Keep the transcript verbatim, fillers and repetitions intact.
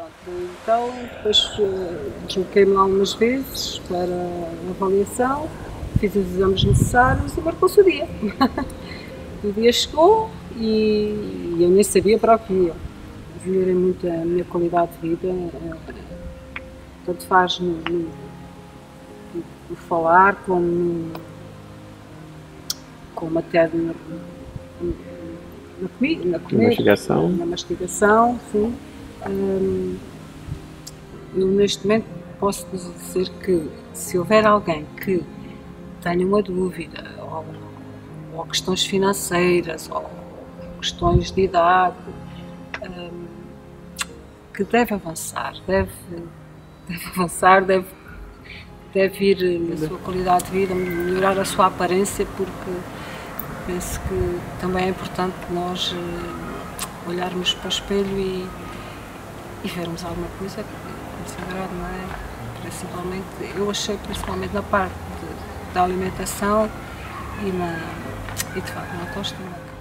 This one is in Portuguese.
Então, depois eh, desloquei-me lá umas vezes para a avaliação, fiz os exames necessários e marcou-se o dia. O dia chegou e eu nem sabia para o que ia. Melhorei muito a minha qualidade de vida, eh, tanto faz no, no, no falar como, no, como até no, na, comi, na comer, Na mastigação. na mastigação, sim. Hum, eu neste momento posso dizer que se houver alguém que tenha uma dúvida, ou, ou questões financeiras, ou questões de idade, hum, que deve avançar, deve, deve avançar, deve, deve ir na sua qualidade de vida, melhorar a sua aparência, porque penso que também é importante nós uh, olharmos para o espelho e, e vermos alguma coisa que nos agrade, não é? Principalmente, eu achei principalmente na parte de, da alimentação e, na, e de facto na autoestima.